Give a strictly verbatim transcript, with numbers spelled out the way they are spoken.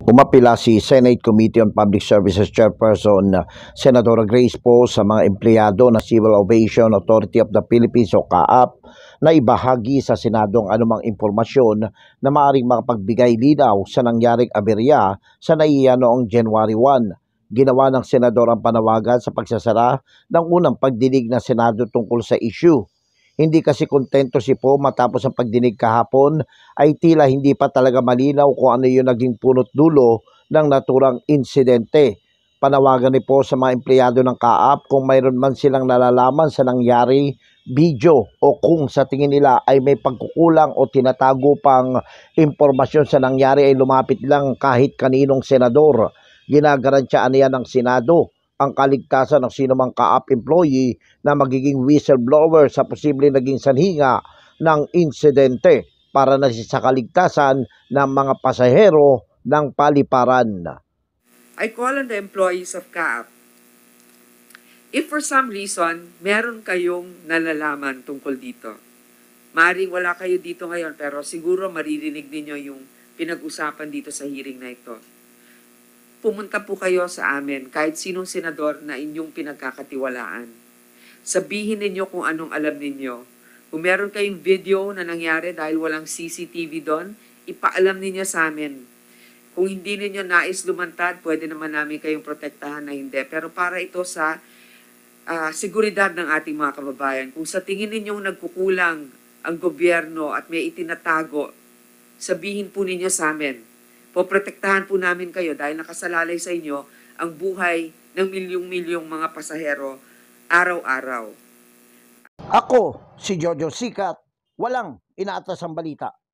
Umapila si Senate Committee on Public Services Chairperson uh, Senadora Grace Poe sa mga empleyado ng Civil Aviation Authority of the Philippines o C A A P na ibahagi sa Senado ang anumang impormasyon na maaaring makapagbigay linaw sa nangyaring aberya sa NAIA noong January first. Ginawa ng Senador ang panawagan sa pagsasara ng unang pagdinig ng Senado tungkol sa issue. Hindi kasi kontento si Poe matapos ang pagdinig kahapon ay tila hindi pa talaga malinaw kung ano yung naging punot dulo ng naturang insidente. Panawagan ni Poe sa mga empleyado ng C A A P kung mayroon man silang nalalaman sa nangyari video o kung sa tingin nila ay may pagkukulang o tinatago pang impormasyon sa nangyari ay lumapit lang kahit kaninong senador. Ginagarantyaan niya ng Senado ang kaligtasan ng sinumang C A A P employee na magiging whistleblower sa posibleng naging sanhinga ng insidente para na sa kaligtasan ng mga pasahero ng paliparan. I call on the employees of C A A P. If for some reason, meron kayong nalalaman tungkol dito, maaaring wala kayo dito ngayon pero siguro maririnig ninyo yung pinag-usapan dito sa hearing na ito. Pumunta po kayo sa amin, kahit sinong senador na inyong pinagkakatiwalaan. Sabihin ninyo kung anong alam ninyo. Kung meron kayong video na nangyari dahil walang C C T V doon, ipaalam ninyo sa amin. Kung hindi ninyo nais lumantad, pwede naman namin kayong protektahan na hindi. Pero para ito sa uh, seguridad ng ating mga kababayan, kung sa tingin ninyong nagkukulang ang gobyerno at may itinatago, sabihin po ninyo sa amin. Poprotektahan po namin kayo dahil nakasalalay sa inyo ang buhay ng milyong-milyong mga pasahero araw-araw. Ako, si Jojo Sikat, walang inaatas ang balita.